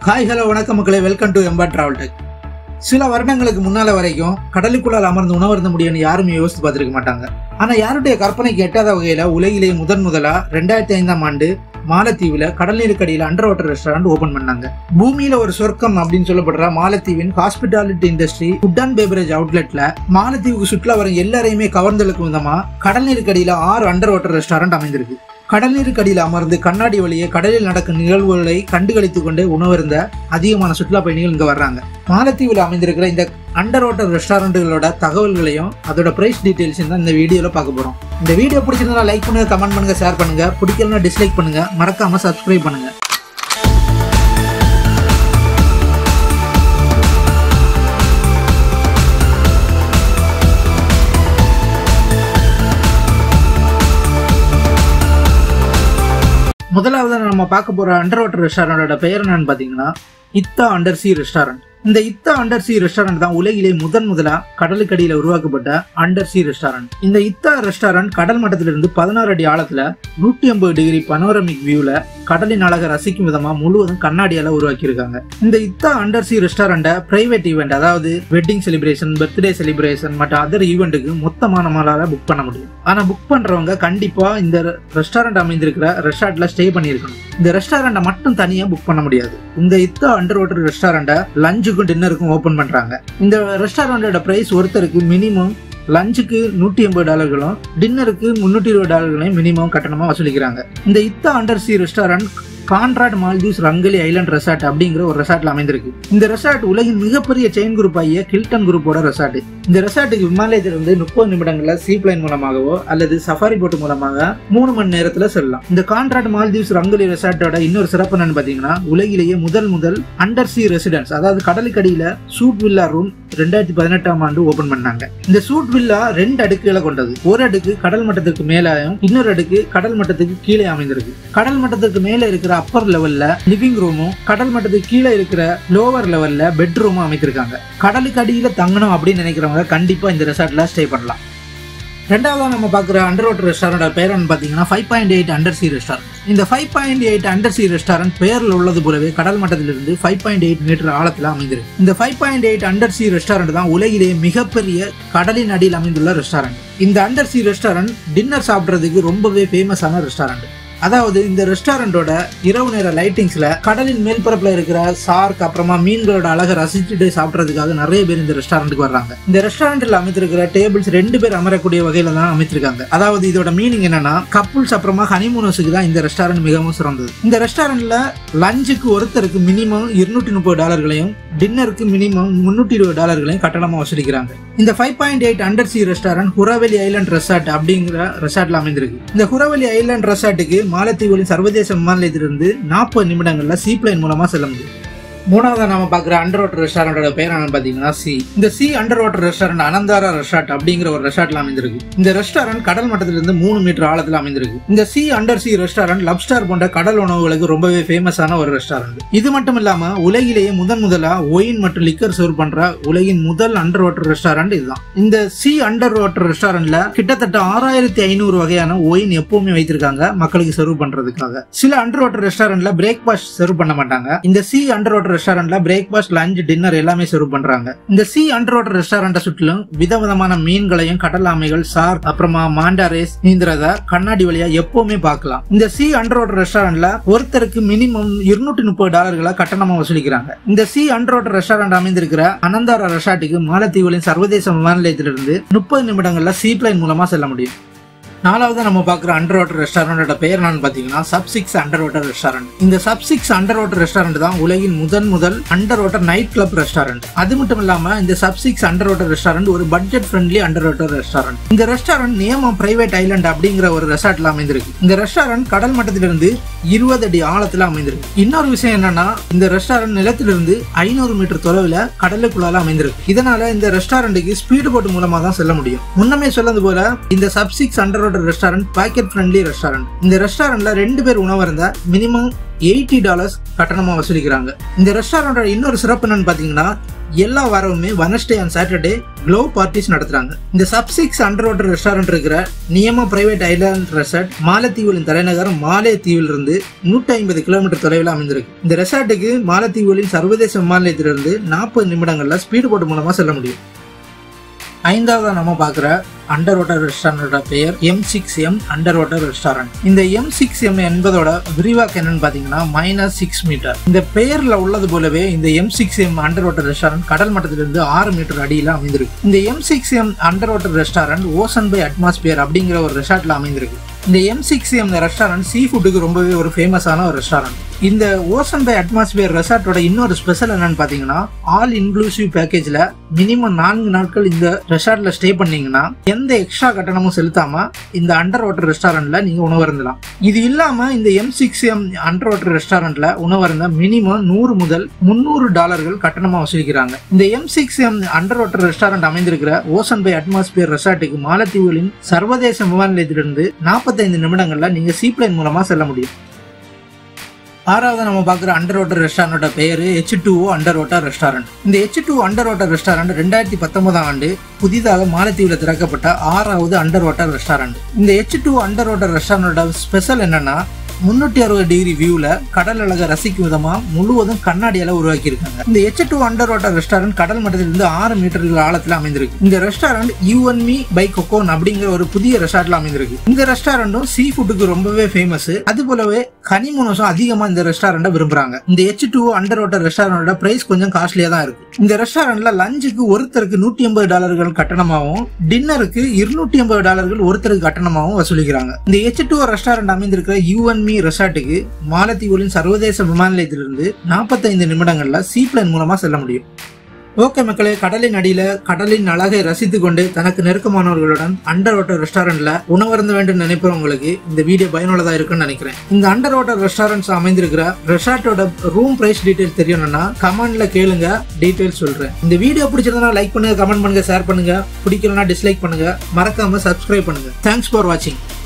Hi hello வணக்கம் மக்களே, welcome to Emba travel tech. சில வருடங்களுக்கு முன்னால வரைக்கும் கடலுக்குள்ளால் அமர்ந்து உணவருந்த முடியும்னு யாருமே யோசித்து பார்த்துருக்க மாட்டாங்க. ஆனா யாருடைய கற்பனைக்கு எட்டாத வகையில உலகிலேயே முதலா 2005ஆம் ஆண்டு மாலத்தீவுல கடல் நீருக்கடியில அண்டர் வாட்டர் ரெஸ்டாரண்ட் ஓபன் பண்ணாங்க. பூமியில ஒரு சொர்க்கம் அப்படின்னு சொல்லப்படுற மாலத்தீவின் hospitality industry food and beverage அவுட்லெட்ல மாலத்தீவுக்கு சுற்றுலா வரும் எல்லாரையுமே கவர்ந்தெழுக்கும் விதமா கடல் நீருக்கடியில 6 அண்டர் வாட்டர் ரெஸ்டாரண்ட் அமைந்திருக்கு. கடல் நீருக்கடியில் அமர்ந்து கண்ணாடி வழியே கடலில் நடக்கும் நிகழ்வுகளை கண்டுகளித்துக் கொண்டு உணவருந்த அதிகமான சுற்றுலா பயணிகள் இங்க வர்றாங்க. மாலத்தீவில் அமைந்திருக்கிற இந்த அண்டர் வாட்டர் ரெஸ்டாரண்ட்டுகளோட தகவல்களையும் அதோட பிரைஸ் டீடைல்ஸையும் தான் இந்த வீடியோல பார்க்க போறோம். இந்த வீடியோ பிடிச்சிருந்தா லைக் பண்ணுங்க, கமெண்ட் பண்ணுங்க, ஷேர் பண்ணுங்க. பிடிக்கலன்னா டிஸ்லைக் பண்ணுங்க, மறக்காம சப்ஸ்கிரைப் பண்ணுங்க. முதலாவது நம்ம பார்க்க போற அண்டர் வாட்டர் ரெஸ்டாரண்டோட பெயர் என்னன்னு பாத்தீங்கன்னா இத்தா அண்டர் சி ரெஸ்டாரண்ட். இந்த இத்தா அண்டர் சி ரெஸ்டாரண்ட் தான் உலகிலே முதலா கடலுக்கடியில உருவாக்கப்பட்ட அண்டர் சி ரெஸ்டாரண்ட். இந்த இத்தா ரெஸ்டாரண்ட் கடல் மட்டத்திலிருந்து 16 அடி ஆழத்துல 150 டிகிரி பனோரமிக் வியூல கடலின் அழகை ரசிக்கும் விதமா முழுவதும் கண்ணாடியால உருவாக்கி இருக்காங்க. இந்த Ithaa under sea restaurant private event, அதாவது வெட்டிங் செலிப்ரேஷன், பர்த்டே செலிப்ரேஷன் மற்றும் அதர் ஈவெண்ட்டுக்கு மொத்தமா நம்மளால புக் பண்ண முடியும். ஆனா புக் பண்றவங்க கண்டிப்பா இந்த ரெஸ்டாரண்ட் அமைந்திருக்கிற ரெஸ்டாரண்ட்ல ஸ்டே பண்ணிருக்கணும். இந்த ரெஸ்டாரண்ட மட்டும் தனியா புக் பண்ண முடியாது. இந்த இத்தா அண்டர் வாட்டர் ரெஸ்டாரண்ட லஞ்சுக்கும் டின்னருக்கும் ஓபன் பண்றாங்க. இந்த ரெஸ்டாரண்டோட பிரைஸ் ஒருத்தருக்கு மினிமம் லஞ்சுக்கு $180, டின்னருக்கு $320 மினிமம் கட்டணமா வசூலிக்கிறாங்க. இந்த Ithaa under sea restaurant Conrad Maldives Rangali island resort அப்படிங்கிற ஒரு ரெசார்ட்ல அமைந்திருக்கு. இந்த ரெசார்ட் உலகின் மிகப்பெரிய செயின் குரூப் ஆகிய கில்டன் குரூப்போட ரெசார்ட். இந்த ரெசார்ட்டுக்கு விமானத்திலிருந்து 30 நிமிடங்கள்ல சீ பிளைன் மூலமாகவோ அல்லது சஃபாரி போட் மூலமாக 3 மணி நேரத்துல செல்லலாம். இந்த கான்ராட் மால்தீவ்ஸ் ரங்கலி ரெசார்ட்டோட இன்னொரு சிறப்பு என்னன்னு பாத்தீங்கன்னா, உலகிலேயே முதல் அண்டர் சி ரெசிடென்ஸ், அதாவது கடலுக்கடியில சூட் வில்லா ரூம் 2018ஆம் ஆண்டு ஓபன் பண்ணாங்க. இந்த சூட் வில்லா 2 அடுக்குகளை கொண்டது. ஒரு அடுக்கு கடல் மட்டத்துக்கு மேலாயும் இன்னொரு அடுக்கு கடல் மட்டத்துக்கு கீழே அமைந்திருக்கு. கடல் மட்டத்துக்கு மேல இருக்கிற அப்பர் லெவல்ல லிவிங் ரூமும் கடல் மட்டத்துக்கு கீழே இருக்கிற லோவர் லெவல்ல பெட்ரூமும் அமைத்திருக்காங்க. கடலுக்கு அடியில தங்கணும் அப்படின்னு நினைக்கிறவங்க கண்டிப்பா இந்த ரெசார்ட்ல ஸ்டே பண்ணலாம். ரெண்டாவதா நம்ம பாக்குற அண்டர் வாட்டர் ரெஸ்டாரண்ட் பேர் பாத்தீங்கன்னா 5.8 அண்டர் சி ரெஸ்டாரண்ட். இந்த 5.8 அண்டர் சி ரெஸ்டாரண்ட் பெயர்ல உள்ளது போலவே கடல் மட்டத்திலிருந்து 5.8 மீட்டர் ஆழத்துல அமைந்திருக்கு. இந்த 5.8 அண்டர் சி ரெஸ்டாரண்ட் தான் உலகிலேயே மிகப்பெரிய கடலின் அடியில் அமைந்துள்ள ரெஸ்டாரண்ட். இந்த அண்டர் சி ரெஸ்டாரண்ட் டின்னர் சாப்பிட்றதுக்கு ரொம்பவே ஃபேமஸான ரெஸ்டாரண்ட். அதாவது இந்த ரெஸ்டாரண்டோட இரவு நேர லைட்டிங்ஸ்ல கடலின் மேல்பரப்புல இருக்கிற சார்க் அப்புறமா மீன்களோட அழகை ரசிச்சுட்டு சாப்பிட்றதுக்காக நிறைய பேர் இந்த ரெஸ்டாரண்ட்டுக்கு வர்றாங்க. இந்த ரெஸ்டாரண்ட்ல அமைத்திருக்கிற டேபிள்ஸ் 2 பேர் அமரக்கூடிய வகையில தான் அமைத்திருக்காங்க. அதாவது இதோட மீனிங் என்னன்னா, கப்புள்ஸ் அப்புறமா ஹனிமூனர்ஸுக்கு தான் இந்த ரெஸ்டாரண்ட் மிகவும் சிறந்தது. இந்த ரெஸ்டாரண்ட்ல லஞ்சுக்கு ஒருத்தருக்கு மினிமம் $230, டின்னருக்கு மினிமம் $320 கட்டணமா வசூலிக்கிறாங்க. இந்த 5.8 under sea restaurant Huravalhi island resort அப்படிங்கிற ரெசார்ட்ல அமைந்திருக்கு. இந்த ஹுராவெலி ஐலாண்ட் ரெசார்ட்டுக்கு மாலத்தீவுகளின் சர்வதேச விமான நிலையத்திலிருந்து 40 நிமிடங்கள்ல சீ பிளைன் மூலமா செல்ல முடியும். மூணாவதா நாம பாக்குற அண்டர் வாட்டர் ரெஸ்டாரண்டோட பேர் என்னன்னு பாத்தீங்கன்னா சி. இந்த sea under water restaurant Anantara resort அப்படிங்கிற ஒரு ரெசார்ட்ல அமைந்திருக்கு. இந்த ரெஸ்டாரண்ட் கடல் மட்டத்திலிருந்து 3 மீட்டர் ஆழத்துல அமைந்திருக்கு. இந்த sea under sea restaurant lobster போன்ற கடல் உணவுகளுக்கு ரொம்பவே ஃபேமஸான ஒரு ரெஸ்டாரண்ட். இது மட்டும் இல்லாம உலகிலேயே முதலா ஒயின் மற்றும் லிக்கர் சர்வ் பண்ற உலகின் முதல் அண்டர் வாட்டர் ரெஸ்டாரண்ட் இதுதான். இந்த சி அண்டர் வாட்டர் ரெஸ்டாரண்ட்ல கிட்டத்தட்ட 6500 வகையான ஒயின் எப்பவுமே வைத்திருக்காங்க மக்களுக்கு சர்வ் பண்றதுக்காக. சில அண்டர் வாட்டர் ரெஸ்டாரண்ட்ல பிரேக்பாஸ்ட் சர்வ் பண்ண மாட்டாங்க. இந்த சி அண்டர் வாட்டர் ரெஸ்டாரண்ட்ல பிரேக்பாஸ்ட், லஞ்ச், டின்னர் எல்லாமே சர்வ் பண்றாங்க. இந்த சி அண்டர் வாட்டர் ரெஸ்டாரண்ட சுற்றிலும் விதவிதமான மீன்களையும் கடல் ஆமைகள், சார்க் அப்புறமா மாண்டாரேஸ் நீந்திரத கண்ணாடி வழியா எப்பவுமே பார்க்கலாம். இந்த சி அண்டர் வாட்டர் ரெஸ்டாரண்ட்ல ஒருத்தருக்கு மினிமம் $230 கட்டணமா வசூலிக்கிறாங்க. இந்த சி அண்டர் வாட்டர் ரெஸ்டாரண்ட் அமைந்திருக்கிற அனந்தாரா ரெசார்ட்டுக்கு மாலத்தீவுகளின் சர்வதேச விமான நிலையத்திலிருந்து 30 நிமிடங்கள்ல சீ பிளைன் மூலமா செல்ல முடியும். நாலாவது நம்ம பாக்குற அண்டர் வாட்டர் ரெஸ்டாரண்டோட பெயர் என்னன்னு பாத்தீங்கன்னா சப்-6 அண்டர் வாட்டர் ரெஸ்டாரண்ட். இந்த சப்-6 அண்டர் வாட்டர் ரெஸ்டாரண்ட் தான் உலகின் முதல் under water night club restaurant. அது மட்டும் இல்லாம இந்த சப்-6 அண்டர் வாட்டர் ரெஸ்டாரண்ட் ஒரு budget friendly under water restaurant. இந்த ரெஸ்டாரண்ட் நியமம் பிரைவேட் ஐலாண்ட் அப்படிங்கிற ஒரு ரெசார்ட்ல அமைந்திருக்கு. இந்த ரெஸ்டாரண்ட் கடல் மட்டத்திலிருந்து 20 அடி ஆழத்துல அமைந்திருக்கு. இன்னொரு விஷயம் என்னன்னா, இந்த ரெஸ்டாரண்ட் நிலத்திலிருந்து 500 மீட்டர் தொலைவில் கடலுக்குள்ளால அமைந்திருக்கு. இதனால இந்த ரெஸ்டாரண்ட்டுக்கு ஸ்பீடு போட் மூலமா தான் செல்ல முடியும். முன்னமே சொன்னது போல இந்த சப்-6 under water restaurant pocket friendly restaurant. இந்த ரெஸ்டாரண்ட்ல 2 பேர் உணவு இருந்தா மினிமம் $80 கட்டணமா வசூலிக்கிறாங்க. இந்த ரெஸ்டாரண்டோட இன்னொரு சிறப்பு என்னன்னு பாத்தீங்கன்னா எல்லா வாரமுமே Wednesday and Saturday glow parties நடத்துறாங்க. இந்த சப்-6 அண்டர் வாட்டர் ரெஸ்டாரண்ட் இருக்கிற நியமா பிரைவேட் ஐலாண்ட் ரெசார்ட் மாலத்தீவுகளின் தலைநகரம் மாலேத்தீவில் இருந்து 150 கிலோமீட்டர் தொலைவில் அமைந்திருக்கு. இந்த ரெசார்ட்டுக்கு மாலத்தீவுகளின் சர்வதேச விமான நிலையத்திலிருந்து 40 நிமிடங்கள்ல ஸ்பீடு போட் மூலமா செல்ல முடியும். 5வது நம்ம பார்க்குற அண்டர் வாட்டர் ரெஸ்டாரண்டோட பெயர் M6M அண்டர் வாட்டர் ரெஸ்டாரண்ட். இந்த M6M என்பதோட விரிவாக்கம் என்னன்னு பாத்தீங்கன்னா -6 மீட்டர். இந்த பெயர்ல உள்ளது போலவே இந்த M6M அண்டர் வாட்டர் ரெஸ்டாரண்ட் கடல் மட்டத்திலிருந்து 6 மீட்டர் அடியில அமைந்திருக்கு. இந்த M6M under water restaurant ocean by atmosphere அப்படிங்கிற ஒரு ரெசார்ட்ல அமைந்திருக்கு. இந்த M6M ரெஸ்டாரண்ட் சீ ஃபுட்டுக்கு ரொம்பவே ஒரு ஃபேமஸான ஒரு ரெஸ்டாரண்ட். இந்த ஓசன் பை அட்மாஸ்பியர் ரெசார்ட்டோட இன்னொரு ஸ்பெஷல் என்னன்னு பாத்தீங்கன்னா ஆல் இன்க்ளூசிவ் பேக்கேஜ்ல மினிமம் 4 நாட்கள் இந்த ரெசார்ட்ல ஸ்டே பண்ணீங்கன்னா எந்த எக்ஸ்ட்ரா கட்டணமும் செலுத்தாம இந்த அண்டர் வாட்டர் ரெஸ்டாரண்ட்ல நீங்க உணவு இருந்தலாம். இது இல்லாம இந்த M6M அண்டர் வாட்டர் ரெஸ்டாரண்ட்ல உணவு இருந்த மினிமம் $100 முதல் $300 கட்டணமா வசூலிக்கிறாங்க. இந்த M6M அண்டர் வாட்டர் ரெஸ்டாரண்ட் அமைந்திருக்கிற ஓசன் பை அட்மாஸ்பியர் ரெசார்ட்டுக்கு மாலத்தீவுகளின் சர்வதேச விமான நிலையத்திலிருந்து 45 நிமிடங்கள்ல நீங்க சீப்ளைன் மூலமா செல்ல முடியும். 6வது நம்ம பார்க்குற அண்டர் வாட்டர் ரெஸ்டாரண்டோட பெயர் H2O அண்டர் வாட்டர் ரெஸ்டாரண்ட். இந்த H2O அண்டர் வாட்டர் ரெஸ்டாரண்ட் 2019ஆம் ஆண்டு புதிதாக மாலத்தீவில் திறக்கப்பட்ட 6வது அண்டர் வாட்டர் ரெஸ்டாரண்ட். இந்த H2O அண்டர் வாட்டர் ரெஸ்டாரண்டோட ஸ்பெஷல் என்னன்னா 360 டிகிரி வியூல கடல் அழகை ரசிக்கும் விதமா முழுவதும் கண்ணாடியால உருவாக்கி இருக்காங்க. இந்த H2O அண்டர் வாட்டர் ரெஸ்டாரண்ட் கடல் மட்டத்திலிருந்து 6 மீட்டர்கள் ஆழத்துல அமைந்திருக்கு. இந்த restaurant You and Me by Cocoon அப்படிங்கிற ஒரு புதிய ரெசார்ட்ல அமைந்திருக்கு. இந்த ரெஸ்டாரண்டும் சீ ஃபுட்டுக்கு ரொம்பவே ஃபேமஸ். அது போலவே ஹனிமூனஸும் அதிகமா இந்த ரெஸ்டாரண்ட விரும்புறாங்க. இந்த H2O அண்டர் வாட்டர் ரெஸ்டாரண்டோட பிரைஸ் கொஞ்சம் காஸ்ட்லியா தான் இருக்கு. இந்த ரெஸ்டாரண்ட்ல லஞ்சுக்கு ஒருத்தருக்கு $180 கட்டணமாகவும் டின்னருக்கு $280 ஒருத்தருக்கு கட்டணமாகவும் வசூலிக்கிறாங்க. இந்த H2O ரெஸ்டாரண்ட் அமைந்திருக்கிற You and Me ரெசார்ட்டுக்கு மாலத்தீவுகளின் சர்வதேச விமான நிலையத்திலிருந்து 45 நிமிடங்கள்ல சீப்ளைன் மூலமா செல்ல முடியும். ஓகே மக்களே, கடலின் அடியில கடலின் அழகை ரசித்துக் கொண்டு தனக்கு நெருக்கமானவர்களுடன் அண்டர் வாட்டர் ரெஸ்டாரண்ட்ல உணவருந்த வேண்டும் நினைப்பவங்களுக்கு இந்த வீடியோ பயனுள்ளதா இருக்குன்னு நினைக்கிறேன். இந்த அண்டர் வாட்டர் ரெஸ்டாரண்ட்ஸ் அமைந்திருக்கிற ரெசார்ட்டோட ரூம் பிரைஸ் டீடைல்ஸ் தெரியணும்னா கமெண்ட்ல கேளுங்க, டீடைல்ஸ் சொல்றேன். இந்த வீடியோ பிடிச்சிருந்தா லைக் பண்ணுங்க, கமெண்ட் பண்ணுங்க, ஷேர் பண்ணுங்க. பிடிக்கலனா டிஸ்லைக் பண்ணுங்க. மறக்காம சப்ஸ்கிரைப் பண்ணுங்க. தேங்க்ஸ் ஃபார் வாட்சிங்.